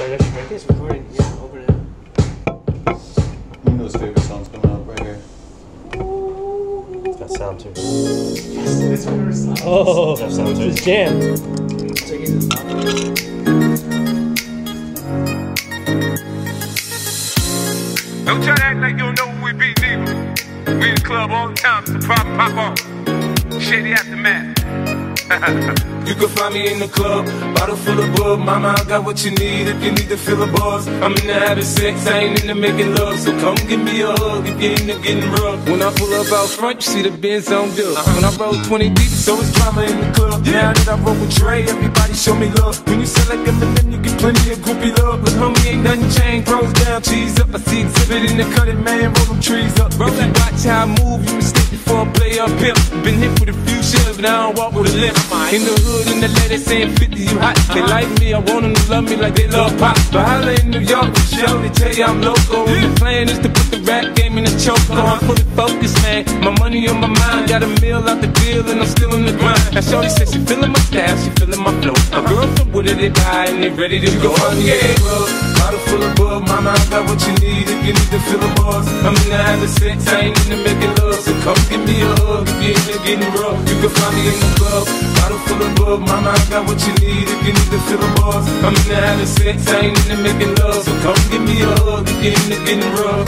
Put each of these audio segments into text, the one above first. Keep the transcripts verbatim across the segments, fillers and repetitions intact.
Alright, I think it's recording. Yeah, open it. You know his favorite song's coming up right here. It's got sound too. Yes, it's my favorite song. Oh, it's got sound too. It's jam. Check it out. Don't try to act like you don't know who we be, neither. We in the club all the time, so pop, pop on. Shady Aftermath. You can find me in the club, bottle full of bub. Mama, I got what you need if you need to fill a buzz. I'm in the having sex, I ain't into making love. So come give me a hug if you're into getting rough. When I pull up out front, you see the Benz on dub. When I roll twenty deep, so it's drama in the club. Now that I roll with Dre, everybody show me love. When you sell like Eminem, you get plenty of groupie love. But homie, ain't nothing changed, bros down, cheese up. I see exhibit in the cutting, man, roll them trees up. Bro, if you watch how I move, you mistake before I play up pimp. Been hit with a few shells, but I don't walk with a limp. In the hood, in the lady saying fifty, you hot. They like me, I want them to love me like they love pop. But holla in New York, the show, they tell you I'm local. The plan is to put the rap game in the choke. I'm fully focused, man. My money on my mind, got a meal out the deal, and I'm still in the grind. Now shorty says she feeling my style, she feeling my flow. My girl from Wooded, they buy, and they ready to go. Oh yeah, bro, bottle full of bub. Mama, I got what you need if you need to fill a buzz. I'm in the having sex, I ain't into making love. So come give me a hug if you're into getting rough. You can find me in the club, bottle full of bub. Mama, I got what you need if you need to fill a buzz. I'm in the having sex, I ain't into making love. So come give me a hug if you're into getting rough.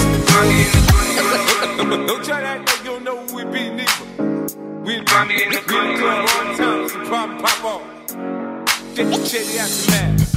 Don't try to act like you don't know who we be, neither. We in the club all the time, so pop, pop off. Just Shady Aftermath.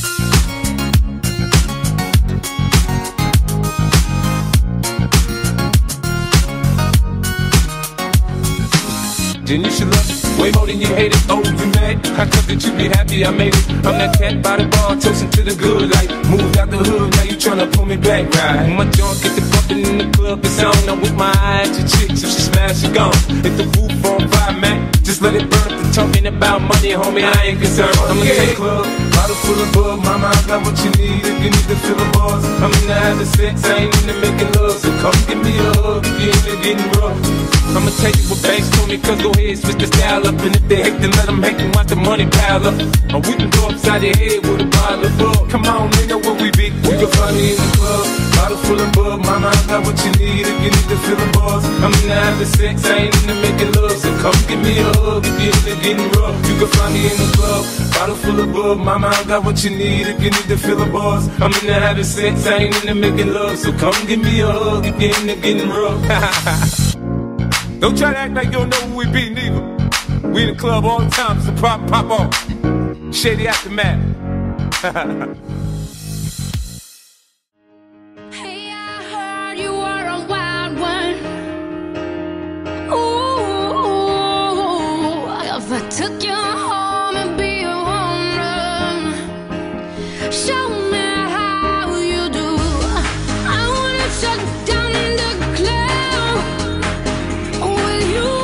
Then you should love it way more than you hate it. Oh, you mad? I thought that you be happy I made it. I'm that cat by the bar, toasting to the good life. Moved out the hood, now you tryna pull me back, right? My joint get the bumpin' in the club, it's on. I'm with my eye at your chicks, if she smash, she gone. Hit the roof on fire, man. Just let it burn. If they're talking about money, homie, I ain't concerned. I'm in the club, bottle full of bub. Mama, I got what you need if you need to fill a buzz. I'm in the having sex, I ain't into making love. So come give me a hug if you're into getting rough. I'ma tell you what banks told me, cause go ahead, switch the style up. And if they hate, then let them hate, then watch the money pile up. Or we can go upside your head with a bottle of bub. Come on, they know where we be. You can find me in the club, bottle full of bub. Mama, I got what you need if you need to fill a buzz. I'm in the having sex, I ain't into making love. So come give me a hug if you're into getting rough. You can find me in the club, bottle full of bub. Mama, I got what you need if you need to fill a buzz. I'm in the having sex, I ain't into making love. So come give me a hug if you're into getting rough. Don't try to act like you don't know who we be, neither. We in the club all the time, so pop, pop off. Shady Aftermath. Hey, I heard you were a wild one. Ooh, if I took you home and be a home run, show me how you do. I wanna shut down the club with you.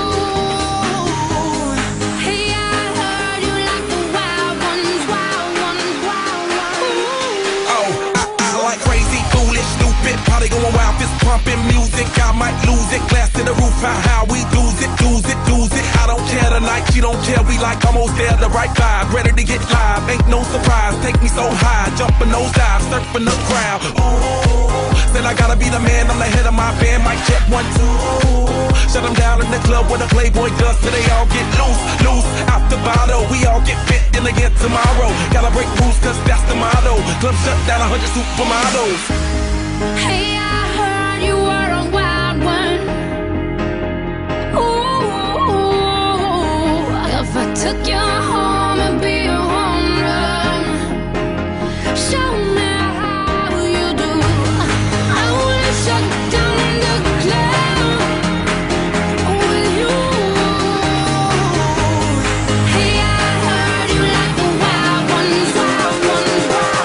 Hey, I heard you like the wild ones, wild ones, wild ones. Oh, I, I like crazy, foolish, stupid, probably going wild, fist pumping music. I might lose it, glass to the roof, how, how we lose it, lose it, lose it. I don't care tonight, she don't care, we like almost there, the right vibe, ready to get live, ain't no surprise, take me so high, jumping those dives, surfing the crowd. Ooh, said I gotta be the man, I'm the head of my band, mic check one, two. Shut them down in the club where the Playboy does, so they all get loose, loose, out the bottle, we all get fit in again tomorrow. Gotta break rules, cause that's the motto, club shut down, a hundred supermodels. Hey, I heard you were a wild one. Ooh, if I took you home and be a home run, show me how you do. I wanna shut down the club with you. Hey, I heard you like the wild ones, wild ones,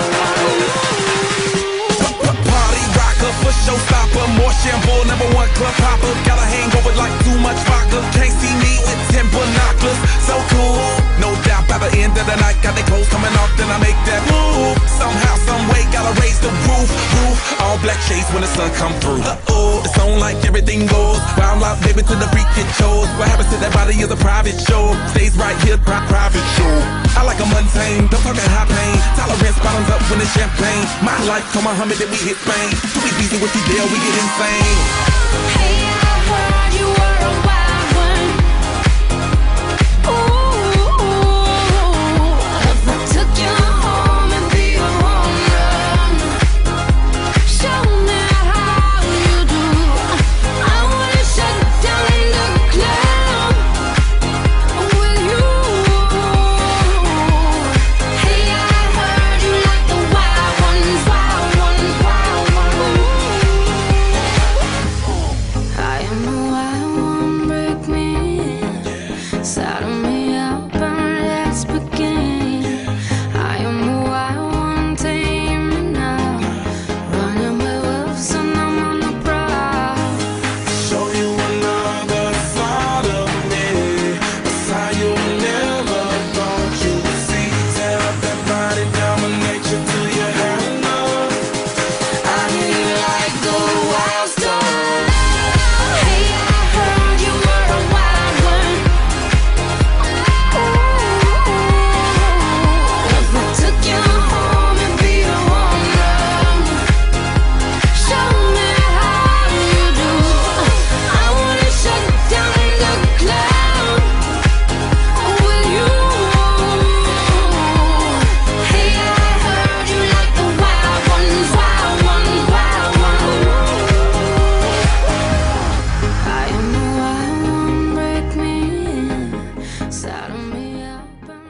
wild ones. Party rocker, for showstopper, more shampoo, number one club hopper. Got a hangover like too much vodka. Can't see me with ten binoculars, so cool. No doubt by the end of the night, got the clothes coming off, then I make that move. Somehow, some way, gotta raise the roof, roof. All black shades when the sun come through. Uh-oh, it's on like everything goes. Round loud, baby, to the freak it shows. What happens to that body is a private show. Stays right here, pri private show. I like a mundane, don't talk high pain. Tolerance bottoms up when and champagne. My life, come Muhammad, then we hit Spain. Too easy with you there, we get insane. Hey, I heard you were a wild one. Ooh, if I took you home and be a home run, show me how you do. I wanna shut down the club with you. Hey, I heard you like the wild ones, wild ones, wild ones. I am the wild one, break me in, saddle me up and let's begin. I am the wild one, tame me now, running with wolves and I'm on the prowl. Show you another side of me, a side you never thought you would see. Tear up that body, dominate you till you have enough. I need like the wild stars. Hey, I heard you were a wild one. Ooh, if I took you home and be a home run, show me how you do. I wanna shut down the club with you. Hey, I heard you like the wild ones, wild ones, wild ones. I am the wild one, break me in, saddle me up and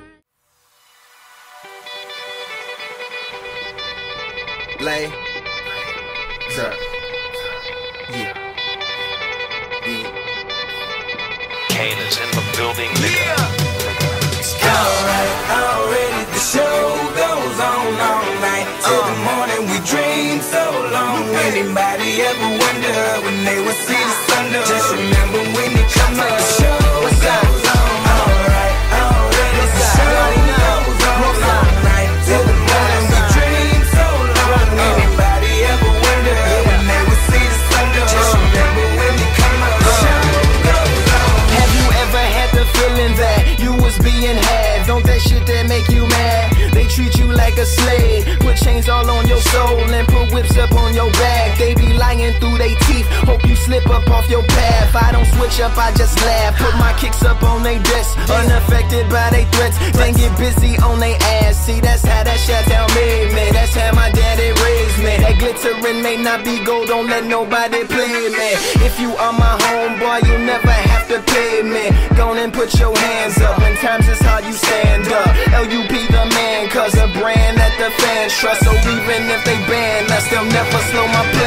Lay, sir, yeah, yeah. Kane is in the building, nigga. Alright, already the show goes on all night till the morning. We dream so long. Anybody ever wonder when they would see the sun? Just remember when you come up, the show goes on. Alright, already the show goes on all night till the morning. We dream so long. Anybody ever wonder when they would see the sun? Just remember when you come up, the show goes on. Have you ever had the feeling that you was being had? Don't that shit that make you mad? They treat you like a slave, put chains all on your soul and put whips up on your back. They be lying through they teeth, hope you slip up off your path. I don't switch up, I just laugh, put my kicks up on they desk, unaffected by they threats. Then get busy on they ass. See, that's how that shit tell me, man. That's how my daddy raised me. That glittering may not be gold, don't let nobody play me. If you are my homeboy, you'll never have to pay me. Go on and put your hands up, when times is hard, you stand up. L U P the man, cause a brand that the fans trust. So even if they ban us, they'll never slow my play.